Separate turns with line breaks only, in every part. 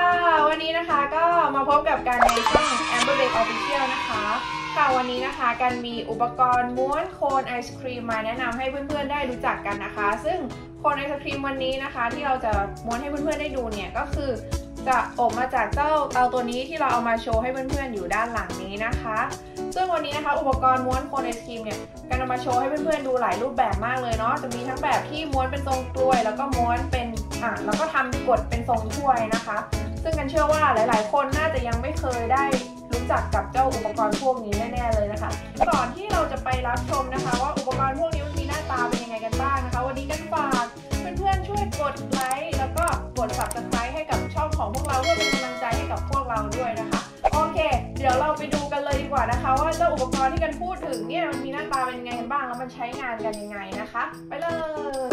วันนี้นะคะก็มาพบกับการในช่อง Amber Bake Official นะคะค่ะวันนี้นะคะการมีอุปกรณ์ม้วนโคนไอศครีมมาแนะนำให้เพื่อนๆได้รู้จักกันนะคะซึ่งโคนไอศครีมวันนี้นะคะที่เราจะม้วนให้เพื่อนๆได้ดูเนี่ยก็คือจะอบมาจากเจ้าเตาตัวนี้ที่เราเอามาโชว์ให้เพื่อนๆอยู่ด้านหลังนี้นะคะซึ่งวันนี้นะคะอุปกรณ์ม้วนโคนไอศครีมเนี่ยการเอามาโชว์ให้เพื่อนๆดูหลายรูปแบบมากเลยเนาะจะมีทั้งแบบที่ม้วนเป็นทรงกลวยแล้วก็ม้วนเป็นแล้วก็ทำกดเป็นทรงถ้วยนะคะซึ่งกันเชื่อว่าหลายๆคนน่าจะยังไม่เคยได้รู้จักกับเจ้าอุปกรณ์พวกนี้แน่ๆเลยนะคะก่อนที่เราจะไปรับชมนะคะว่าอุปกรณ์พวกนี้มันมีหน้าตาเป็นยังไงกันบ้างนะคะวันนี้กันฝากเพื่อนๆช่วยกดไลค์แล้วก็กด Subscribe ให้กับช่องของพวกเราเพื่อเป็นกำลังใจให้กับพวกเราด้วยนะคะโอเคเดี๋ยวเราไปดูกันเลยดีกว่านะคะว่าเจ้าอุปกรณ์ที่กันพูดถึงเนี่ยมันมีหน้าตาเป็นยังไงกันบ้างแล้วมันใช้งานกันยังไงนะคะไปเลย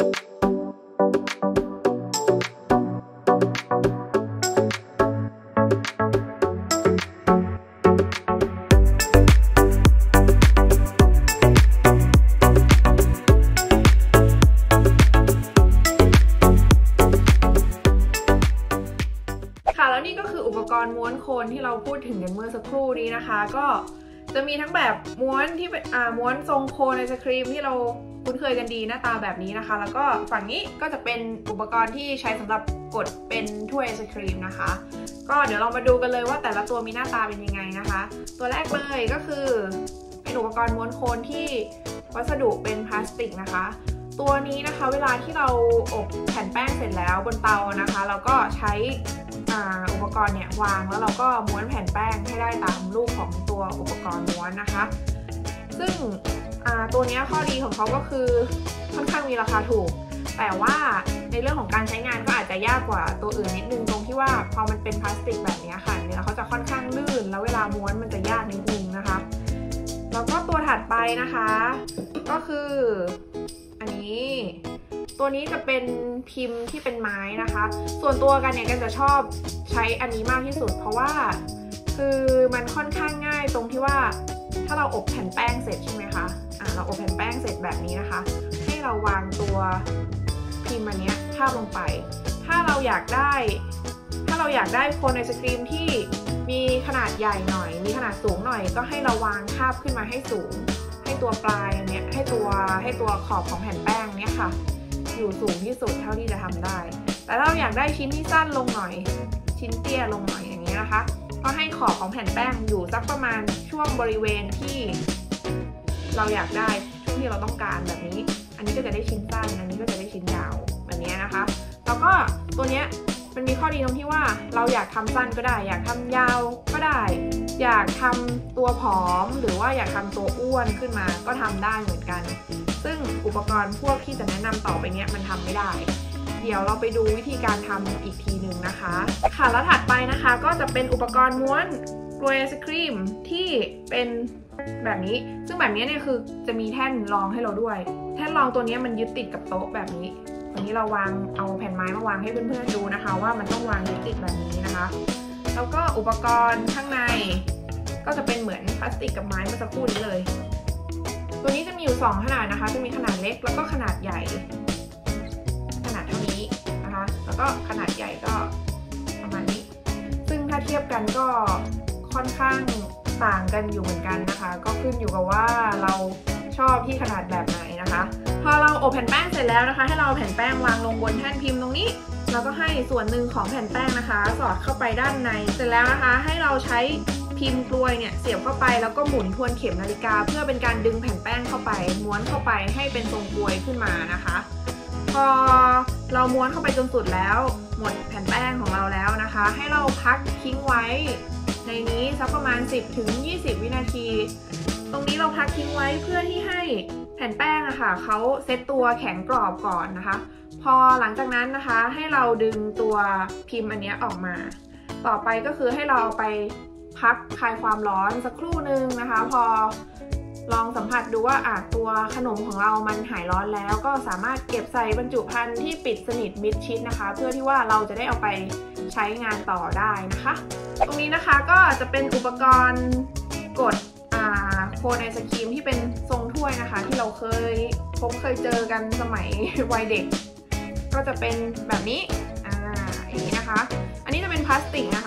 แล้วนี่ก็คืออุปกรณ์ม้วนโคนที่เราพูดถึงกันเมื่อสักครู่นี้นะคะก็จะมีทั้งแบบม้วนที่เป็นม้วนทรงโคนไอศครีมที่เราคุ้นเคยกันดีหน้าตาแบบนี้นะคะแล้วก็ฝั่งนี้ก็จะเป็นอุปกรณ์ที่ใช้สำหรับกดเป็นถ้วยไอศครีมนะคะก็เดี๋ยวเรามาดูกันเลยว่าแต่ละตัวมีหน้าตาเป็นยังไงนะคะตัวแรกเลยก็คือเป็นอุปกรณ์ม้วนโคนที่วัสดุเป็นพลาสติกนะคะตัวนี้นะคะเวลาที่เราอบแผ่นแป้งเสร็จแล้วบนเตานะคะเราก็ใช้อุปกรณ์เนี่ยวางแล้วเราก็ม้วนแผ่นแป้งให้ได้ตามรูปของตัวอุปกรณ์ม้วนนะคะซึ่งตัวนี้ข้อดีของเขาก็คือค่อนข้างมีราคาถูกแต่ว่าในเรื่องของการใช้งานก็อาจจะยากกว่าตัวอื่นนิดนึงตรงที่ว่าพอมันเป็นพลาสติกแบบนี้ค่ะเนื้อเขาจะค่อนข้างลื่นแล้วเวลาม้วนมันจะยากนิดนึงนะคะแล้วก็ตัวถัดไปนะคะก็คืออันนี้ตัวนี้จะเป็นพิมพ์ที่เป็นไม้นะคะส่วนตัวกันเนี่ยกันจะชอบใช้อันนี้มากที่สุดเพราะว่าคือมันค่อนข้างง่ายตรงที่ว่าถ้าเราอบแผ่นแป้งเสร็จใช่ไหมคะเราอบแผ่นแป้งเสร็จแบบนี้นะคะให้เราวางตัวพิมพ์อันนี้ทาบลงไปถ้าเราอยากได้โคนไอศครีมที่มีขนาดใหญ่หน่อยมีขนาดสูงหน่อยก็ให้เราวางทาบขึ้นมาให้สูงให้ตัวปลายอันนี้ให้ตัวขอบของแผ่นแป้งเนี้ยค่ะอยู่สูงที่สุดเท่าที่จะทำได้แต่ถ้าเราอยากได้ชิ้นที่สั้นลงหน่อยชิ้นเตี้ยลงหน่อยอย่างนี้นะคะก็ให้ขอบของแผ่นแป้งอยู่สักประมาณช่วงบริเวณที่เราอยากได้ช่วงที่เราต้องการแบบนี้อันนี้ก็จะได้ชิ้นสั้นอันนี้ก็จะได้ชิ้นยาวแบบนี้นะคะแล้วก็ตัวเนี้ยมันมีข้อดีตรงที่ว่าเราอยากทำสั้นก็ได้อยากทำยาวก็ได้อยากทำตัวผอมหรือว่าอยากทำตัวอ้วนขึ้นมาก็ทำได้เหมือนกันซึ่งอุปกรณ์พวกที่จะแนะนำต่อไปเนี้ยมันทำไม่ได้เดี๋ยวเราไปดูวิธีการทำอีกทีหนึ่งนะคะค่ะแล้วถัดไปนะคะก็จะเป็นอุปกรณ์ม้วนกลวยไอศครีมที่เป็นแบบนี้ซึ่งแบบนี้เนี่ยคือจะมีแท่นรองให้เราด้วยแท่นรองตัวนี้มันยึดติดกับโต๊ะแบบนี้วันนี้เราเอาแผ่นไม้มาวางให้เพื่อนๆดูนะคะว่ามันต้องวางยึดติดแบบนี้นะคะแล้วก็อุปกรณ์ข้างในก็จะเป็นเหมือนพลาสติกกับไม้เมื่อสักครู่นี้เลยตัวนี้จะมีอยู่2ขนาดนะคะจะมีขนาดเล็กแล้วก็ขนาดใหญ่ขนาดเท่านี้นะคะแล้วก็ขนาดใหญ่ก็ประมาณนี้ซึ่งถ้าเทียบกันก็ค่อนข้างต่างกันอยู่เหมือนกันนะคะก็ขึ้นอยู่กับว่าเราชอบที่ขนาดแบบไหนนะคะพอเราอบแผ่นแป้งเสร็จแล้วนะคะให้เราแผ่นแป้งวางลงบนแท่นพิมพ์ตรงนี้แล้วก็ให้ส่วนหนึ่งของแผ่นแป้งนะคะสอดเข้าไปด้านในเสร็จแล้วนะคะให้เราใช้พิมพ์กลวยเนี่ยเสียบเข้าไปแล้วก็หมุนทวนเข็มนาฬิกาเพื่อเป็นการดึงแผ่นแป้งเข้าไปม้วนเข้าไปให้เป็นทรงกลวยขึ้นมานะคะพอเราม้วนเข้าไปจนสุดแล้วหมดแผ่นแป้งของเราแล้วนะคะให้เราพักทิ้งไว้ในนี้สักประมาณ 10-20 วินาทีตรงนี้เราพักทิ้งไว้เพื่อที่ให้แผ่นแป้งอะค่ะเขาเซตตัวแข็งกรอบก่อนนะคะพอหลังจากนั้นนะคะให้เราดึงตัวพิมพ์อันนี้ออกมาต่อไปก็คือให้เราเอาไปพักคลายความร้อนสักครู่นึงนะคะพอลองสัมผัสดูว่าตัวขนมของเรามันหายร้อนแล้วก็สามารถเก็บใส่บรรจุภัณฑ์ที่ปิดสนิทมิดชิดนะคะเพื่อที่ว่าเราจะได้เอาไปใช้งานต่อได้นะคะตรงนี้นะคะก็จะเป็นอุปกรณ์กดโคนไอศครีมที่เป็นทรงถ้วยนะคะที่เราเคยเจอกันสมัยวัยเด็กก็จะเป็นแบบนี้อย่างนี้นะคะอันนี้จะเป็นพลา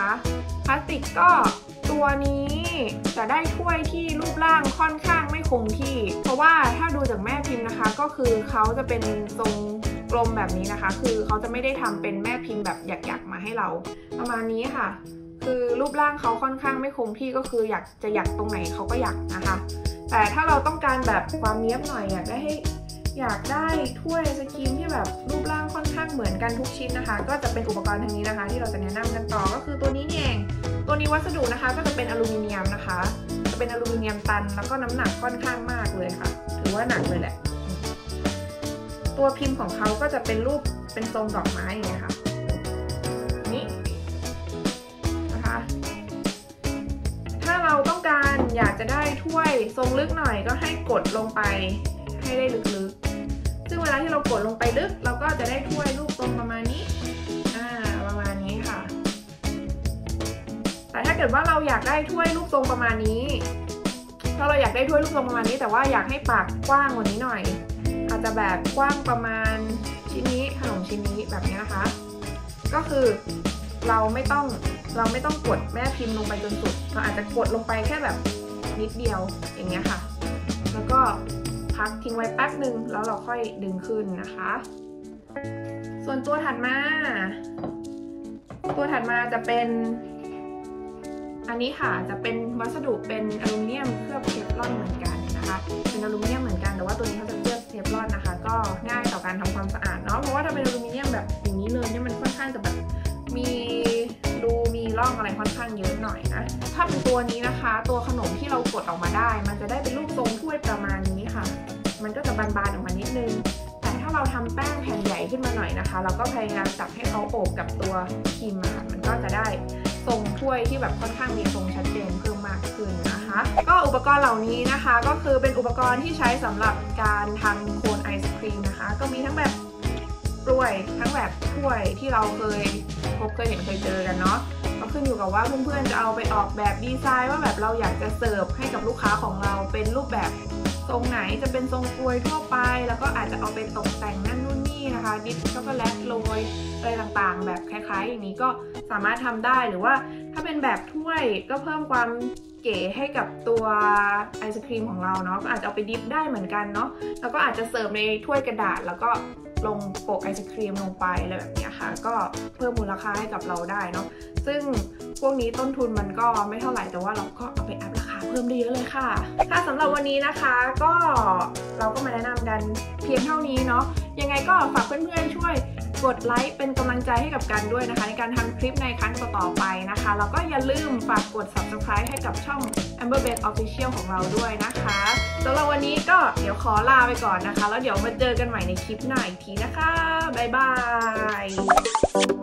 พลาสติกก็ตัวนี้จะได้ถ้วยที่รูปร่างค่อนข้างไม่คงที่เพราะว่าถ้าดูจากแม่พิมพ์นะคะก็คือเขาจะเป็นทรงกลมแบบนี้นะคะคือเขาจะไม่ได้ทำเป็นแม่พิมพ์แบบหยักๆมาให้เราประมาณนี้ค่ะคือรูปร่างเขาค่อนข้างไม่คงที่ก็คืออยากจะหยักตรงไหนเขาก็หยักนะคะแต่ถ้าเราต้องการแบบความเนี้ยบหน่อยอยากได้ถ้วยไอศกรีมที่แบบรูปร่างค่อนข้างเหมือนกันทุกชิ้นนะคะก็จะเป็นอุปกรณ์ทางนี้นะคะที่เราจะแนะนำกันต่อก็คือตัวนี้นี่เองตัวนี้วัสดุนะคะก็จะเป็นอลูมิเนียมนะคะจะเป็นอลูมิเนียมตันแล้วก็น้ำหนักค่อนข้างมากเลยค่ะถือว่าหนักเลยแหละตัวพิมพ์ของเขาก็จะเป็นรูปเป็นทรงดอกไม้อย่างเงี้ยค่ะนี่นะคะถ้าเราต้องการอยากจะได้ถ้วยทรงลึกหน่อยก็ให้กดลงไปให้ได้ลึกๆซึ่งเวลาที่เรากดลงไปลึกเราก็จะได้ถ้วยรูปทรงประมาณนี้ประมาณนี้ค่ะแต่ถ้าเกิดว่าเราอยากได้ถ้วยรูปทรงประมาณนี้ถ้าเราอยากได้ถ้วยรูปทรงประมาณนี้แต่ว่าอยากให้ปากกว้างกว่านี้หน่อยอาจจะแบบกว้างประมาณชิ้นนี้ขนมชิ้นนี้แบบนี้นะคะก็คือเราไม่ต้องกดแม่พิมพ์ลงไปจนสุดเราอาจจะกดลงไปแค่แบบนิดเดียวอย่างเงี้ยค่ะแล้วก็พักทิ้งไว้แป๊บหนึ่งแล้วเราค่อยดึงขึ้นนะคะส่วนตัวถัดมาจะเป็นอันนี้ค่ะจะเป็นวัสดุเป็นอลูมิเนียมเคลือบเทฟลอนเหมือนกันนะคะเป็นอลูมิเนียมเหมือนกันแต่ว่าตัวนี้เขาจะเคลือบเทฟลอนนะคะก็ง่ายต่อการทำความสะอาดเนาะเพราะว่าถ้าเป็นอลูมิเนียมแบบอย่างนี้เลยเนี่ยมันค่อนข้างจะแบบมีรูมีร่องอะไรค่อนข้างเยอะหน่อยนะถ้าเป็นตัวนี้นะคะตัวขนมที่เรากดออกมาได้มันจะได้เป็นรูปทรงถ้วยประมาณนี้ค่ะมันก็จะบานๆออกมานิดนึงแต่ถ้าเราทำแป้งแผ่นใหญ่ขึ้นมาหน่อยนะคะเราก็พยายามจับให้เขาโอบกับตัวครีมมามันก็จะได้ทรงถ้วยที่แบบค่อนข้างมีทรงชัดเจนเพิ่มมากขึ้นนะคะก็อุปกรณ์เหล่านี้นะคะก็คือเป็นอุปกรณ์ที่ใช้สำหรับการทำโคนไอศครีมนะคะก็มีทั้งแบบกล้วยทั้งแบบถ้วยที่เราเคยเห็นเคยเจอกันเนาะก็ขึ้นอยู่กับว่าเพื่อนๆจะเอาไปออกแบบดีไซน์ว่าแบบเราอยากจะเสิร์ฟให้กับลูกค้าของเราเป็นรูปแบบทรงไหนจะเป็นทรงกล้วยทั่วไปแล้วก็อาจจะเอาไปตกแต่งนั่นนู่นนี่นะคะดิปช็อกโกแลตโรยอะไรต่างๆแบบคล้ายๆอย่างนี้ก็สามารถทำได้หรือว่าถ้าเป็นแบบถ้วยก็เพิ่มความเก๋ให้กับตัวไอศครีมของเราเนาะก็อาจจะเอาไปดิปได้เหมือนกันเนาะแล้วก็อาจจะเสิร์ฟในถ้วยกระดาษแล้วก็ลงโปะไอศครีมลงไปอะไรแบบนี้ค่ะก็เพิ่มมูลค่าให้กับเราได้เนาะซึ่งพวกนี้ต้นทุนมันก็ไม่เท่าไหร่แต่ว่าเราก็เอาไปอัพราคาเพิ่มได้เยอะเลยค่ะสำหรับวันนี้นะคะก็เราก็มาแนะนำกันเพียงเท่านี้เนาะยังไงก็ฝากเพื่อนๆช่วยกดไลค์เป็นกำลังใจให้กับกันด้วยนะคะในการทำคลิปในครั้งต่อๆไปนะคะแล้วก็อย่าลืมฝากกด Subscribe ให้กับช่อง Amber Beth Official ของเราด้วยนะคะสำหรับวันนี้ก็เดี๋ยวขอลาไปก่อนนะคะแล้วเดี๋ยวมาเจอกันใหม่ในคลิปหน้าอีกทีนะคะบ๊ายบาย